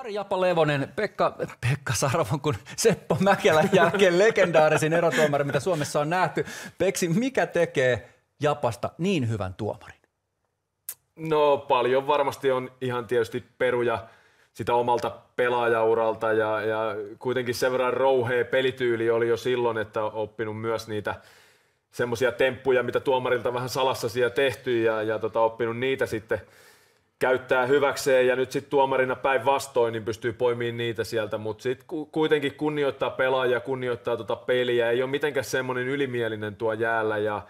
Jari Japa Levonen, Pekka Sarvon kun Seppo Mäkelän jälkeen legendaarisin erotuomari, mitä Suomessa on nähty. Peksi, mikä tekee Japasta niin hyvän tuomarin? No paljon varmasti on ihan tietysti peruja sitä omalta pelaajauralta ja kuitenkin sen verran rouhea pelityyli oli jo silloin, että on oppinut myös niitä semmoisia temppuja, mitä tuomarilta vähän salassa siellä tehty ja oppinut niitä sitten käyttää hyväkseen ja nyt sitten tuomarina päinvastoin niin pystyy poimimaan niitä sieltä, mutta sitten kuitenkin kunnioittaa pelaajia, kunnioittaa peliä, ei ole mitenkään semmoinen ylimielinen tuo jäällä ja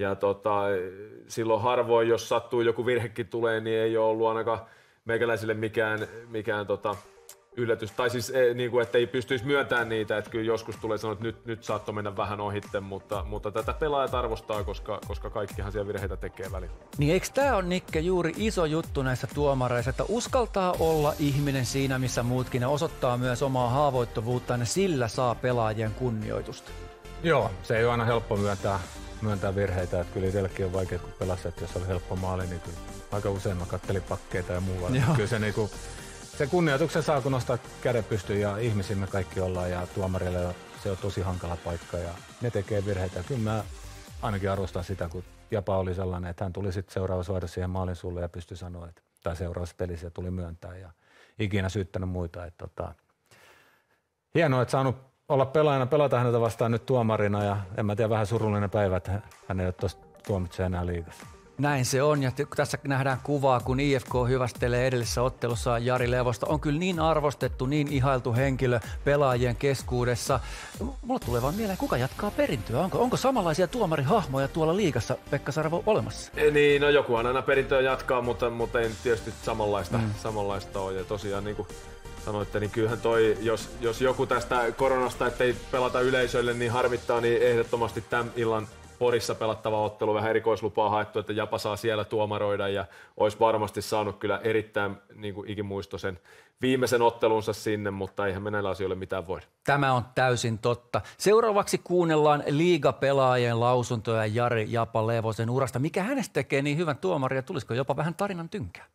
silloin harvoin, jos sattuu joku virhekin tulee, niin ei ole ollut ainakaan meikäläisille mikään yllätys. Tai siis niin kuin, että ei pystyisi myöntämään niitä, että kyllä joskus tulee sanoa, että nyt saattoi mennä vähän ohitte, mutta tätä pelaajat arvostaa, koska kaikkihan siellä virheitä tekee välillä. Niin eikö tämä ole, Nikke, juuri iso juttu näissä tuomareissa, että uskaltaa olla ihminen siinä, missä muutkin, ja osoittaa myös omaa haavoittuvuuttaan, ja sillä saa pelaajien kunnioitusta? Joo, se ei ole aina helppo myöntää virheitä, että kyllä itsellekin on vaikea, kun pelasi, että jos oli helppo maali, niin kyllä aika usein mä kattelin pakkeita ja muuta. Kyllä se, niin kuin, se kunnioituksen saa, kun nostaa käden pystyyn ja ihmisiä me kaikki ollaan ja tuomarille se on tosi hankala paikka ja ne tekee virheitä. Kyllä mä ainakin arvostan sitä, kun Japa oli sellainen, että hän tuli sitten seuraavassa vaihdossa siihen maalin sulle ja pystyi sanoa, että tai seuraavassa pelissä tuli myöntää ja ikinä syyttänyt muita. Hienoa, että saanut olla pelaajana, pelata häneltä vastaan nyt tuomarina ja en mä tiedä, vähän surullinen päivä, että hän ei ole tuosta tuomitse enää liigassa. Näin se on, ja tässä nähdään kuvaa, kun IFK hyvästelee edellisessä ottelussa Jari Levosta. On kyllä niin arvostettu, niin ihailtu henkilö pelaajien keskuudessa. Mulla tulee vaan mieleen, kuka jatkaa perintöä? Onko samanlaisia tuomarihahmoja tuolla liigassa, Pekka Sarvo, olemassa? Niin, no jokuhan aina perintöä jatkaa, mutta ei tietysti samanlaista ole. Ja tosiaan niin kuin sanoitte, niin kyllähän toi, jos joku tästä koronasta, ettei pelata yleisölle, niin harmittaa, niin ehdottomasti tämän illan Porissa pelattava ottelu, vähän erikoislupaa haettu, että Japa saa siellä tuomaroida ja olisi varmasti saanut kyllä erittäin niin kuin ikimuistoisen viimeisen ottelunsa sinne, mutta eihän me näillä asioilla mitään voida. Tämä on täysin totta. Seuraavaksi kuunnellaan liigapelaajien lausuntoja Jari Japa Levosen urasta. Mikä hänestä tekee niin hyvän tuomarin ja tulisiko jopa vähän tarinan tynkää?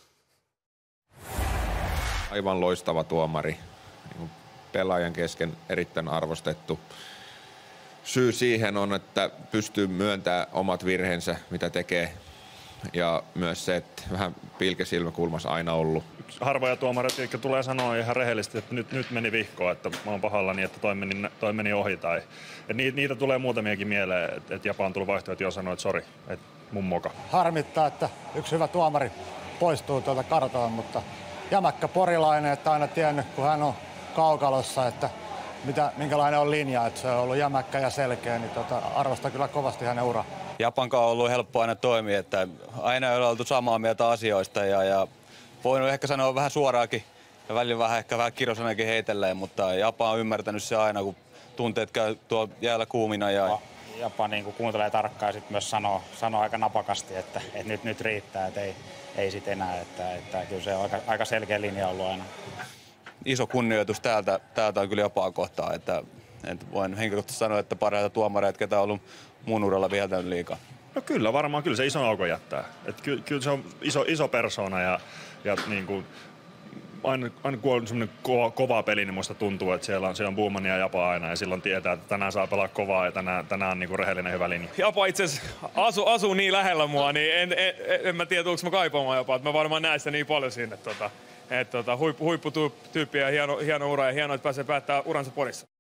Aivan loistava tuomari, pelaajan kesken erittäin arvostettu. Syy siihen on, että pystyy myöntämään omat virheensä, mitä tekee. Ja myös se, että vähän pilkesilmäkulmassa aina ollut. Harvoja tuomareita, jotka tulee sanoa ihan rehellisesti, että nyt meni vihkoa, että mä oon pahallani, että toi meni ohi. Tai, niitä tulee muutamiakin mieleen, että Japa on tullut vaihtoehto ja sanoo, että sori, että mun moka. Harmittaa, että yksi hyvä tuomari poistuu tuolta kartalta, mutta jämäkkä porilainen, että aina tiennyt, kun hän on kaukalossa, että minkälainen on linja, että se on ollut jämäkkä ja selkeä, niin arvostan kyllä kovasti hänen uraa. Japan kanssa on ollut helppo aina toimia, että aina ei ole oltu samaa mieltä asioista ja voinut ehkä sanoa vähän suoraakin ja välillä ehkä vähän kirosanakin heitelleen, mutta Japa on ymmärtänyt se aina, kun tunteet käy tuolla jäällä kuumina. Japa niin kuin kuuntelee tarkkaan ja sitten myös sanoo aika napakasti, että nyt riittää, että ei sit enää, että kyllä se on aika selkeä linja ollut aina. Iso kunnioitus täältä on kyllä Japaa kohtaan, että voin henkilökohtaisesti sanoa, että parhaita tuomareita, ketä on ollut mun uralla viheltänyt liikaa. No kyllä, varmaan kyllä se ison aukon jättää. Että kyllä se on iso persoona ja niin kuin, aina kun on semmoinen kova peli, niin musta tuntuu, että siellä on Buuman ja Japa aina ja silloin tietää, että tänään saa pelaa kovaa ja tänään on niin kuin rehellinen hyvä linja. Japa itse asiassa asuu niin lähellä mua, niin en mä tiedä, onko mä kaipaamaan Japaa. Mä varmaan näen sitä niin paljon siinä, huipputyyppi ja hieno ura ja hienoa, että pääsee päättämään uransa Porissa.